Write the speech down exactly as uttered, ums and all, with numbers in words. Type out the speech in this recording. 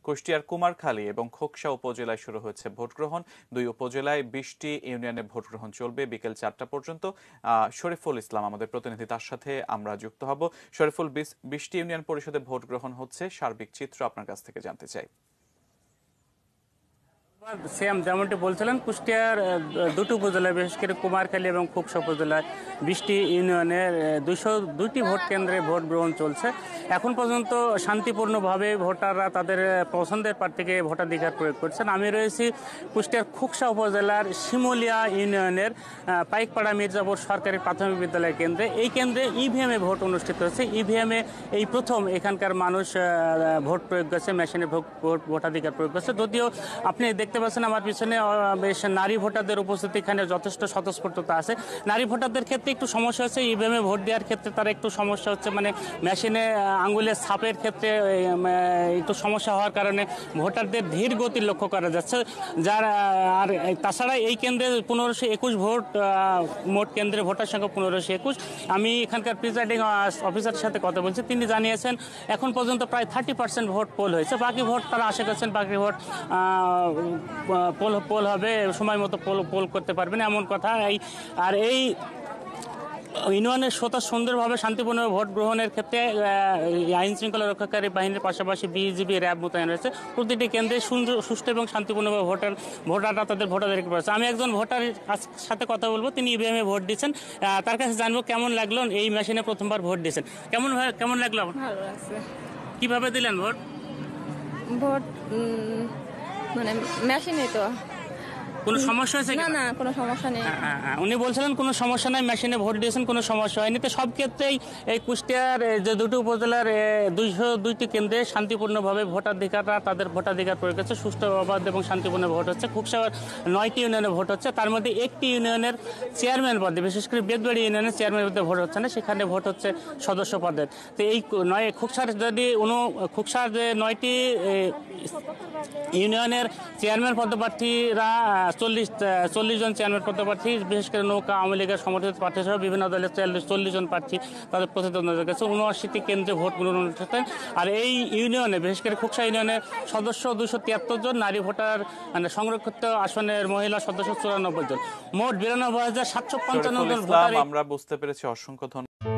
কুষ্টিয়ার কুমারখালী এবং খোকসা উপজেলায় শুরু হয়েছে ভোট গ্রহণ। দুই উপজেলায় বিশটি ইউনিয়নে ভোট গ্রহণ চলবে বিকেল চারটা পর্যন্ত। শরীফুল ইসলাম আমাদের প্রতিনিধি, তার সাথে আমরা যুক্ত হব। শরীফুল, বিশটি ইউনিয়ন পরিষদে ভোট গ্রহণ হচ্ছে, সার্বিক চিত্র আপনার কাছ থেকে জানতে চাই। সেম যেমনটি বলছিলেন, কুষ্টিয়ার দুটি উপজেলায়, বিশেষ করে কুমারখালী এবং খোকসা উপজেলায় বিশটি ইউনিয়নের দুইশো দুইটি ভোট কেন্দ্রে ভোট গ্রহণ চলছে। এখন পর্যন্ত শান্তিপূর্ণভাবে ভোটাররা তাদের পছন্দের প্রার্থীকে ভোটাধিকার প্রয়োগ করছেন। আমি রয়েছি কুষ্টিয়ার খোকসা উপজেলার শিমুলিয়া ইউনিয়নের পাইকপাড়া মির্জাপুর সরকারি প্রাথমিক বিদ্যালয় কেন্দ্রে। এই কেন্দ্রে ইভিএমে ভোট অনুষ্ঠিত হচ্ছে। ইভিএমে এই প্রথম এখানকার মানুষ ভোট প্রয়োগ করছে, মেশিনে ভোট ভোটাধিকার প্রয়োগ করছে। যদিও আপনি দেখতে পাচ্ছেন আমার পিছনে বেশ নারী ভোটারদের উপস্থিতি এখানে যথেষ্ট স্বতঃস্ফূর্ততা আছে। নারী ভোটারদের ক্ষেত্রে একটু সমস্যা হচ্ছে, ইভিএমে ভোট দেওয়ার ক্ষেত্রে তারা একটু সমস্যা হচ্ছে, মানে মেশিনে আঙ্গুলের ছাপের ক্ষেত্রে একটু সমস্যা হওয়ার কারণে ভোটারদের ধীর গতি লক্ষ্য করা যাচ্ছে। যার আর তাছাড়া এই কেন্দ্রে পনেরোশো একুশ ভোট, মোট কেন্দ্রে ভোটার সংখ্যা পনেরোশো একুশ। আমি এখানকার প্রিজাইডিং অফিসারের সাথে কথা বলছি, তিনি জানিয়েছেন এখন পর্যন্ত প্রায় থার্টি পার্সেন্ট ভোট পোল হয়েছে। বাকি ভোট তারা আশা করছেন বাকি ভোট পোল পোল হবে, সময় মতো পোল পোল করতে পারবেন এমন কথা। এই আর এই ইউনিয়নের সোতা সুন্দরভাবে শান্তিপূর্ণভাবে ভোট গ্রহণের ক্ষেত্রে আইন শৃঙ্খলা রক্ষাকারী বাহিনীর পাশাপাশি বিজিবি, র্যাব মোতায়েন রয়েছে। প্রতিটি কেন্দ্রে সুষ্ঠু এবং শান্তিপূর্ণভাবে ভোটার ভোটাররা তাদের ভোটাধিকার পাচ্ছে। আমি একজন ভোটারের সাথে কথা বলবো, তিনি ইভিএমে ভোট দিচ্ছেন। তার কাছে জানবো কেমন লাগলো এই মেশিনে প্রথমবার ভোট দিচ্ছেন, কেমন কেমন লাগলো? ভালো লাগছে। কিভাবে দিলেন ভোট? ভোট মানে মেশিনে তো কোনো সমস্যা হয়েছে? না না, কোনো সমস্যা নেই। উনি বলছিলেন কোনো সমস্যা নাই, মেশিনে ভোট দিয়েছেন, কোনো সমস্যা হয়নি। তো সব ক্ষেত্রেই এই কুষ্টিয়ার যে দুটি উপজেলার দুইশো দুইটি কেন্দ্রে শান্তিপূর্ণভাবে ভোটাধিকাররা তাদের ভোটাধিকার প্রয়োগ করছে। সুষ্ঠু, অবাধ এবং শান্তিপূর্ণ ভোট হচ্ছে। খোকসার নয়টি ইউনিয়নে ভোট হচ্ছে, তার মধ্যে একটি ইউনিয়নের চেয়ারম্যান পদে, বিশেষ করে বেদবাড়ি ইউনিয়নের চেয়ারম্যান পদে ভোট হচ্ছে না, সেখানে ভোট হচ্ছে সদস্য পদের। তো এই নয় খোকসার যদি উনো খোকসার যে নয়টি ইউনিয়নের চেয়ারম্যান পদপ্রার্থীরা চল্লিশ চল্লিশ জন চেয়ারম্যান পদপ্রার্থী, বিশেষ করে নৌকা আওয়ামী লীগের সমর্থিত প্রার্থী সহ বিভিন্ন দলের চল্লিশ জন প্রার্থী তাদের প্রতিদ্বন্দ্বিতা গেছে। উনআশিটি কেন্দ্রে ভোট গ্রহণ অনুষ্ঠিত। আর এই ইউনিয়নে, বিশেষ করে খোকসা ইউনিয়নের সদস্য দুশো তিয়াত্তর জন, নারী ভোটার মানে সংরক্ষিত আসনের মহিলা সদস্য চুরানব্বই জন, মোট বিরানব্বই হাজার সাতশো পঞ্চান্ন জন ভোটার। আমরা বুঝতে পেরেছি, অসংখ্য ধন্যবাদ।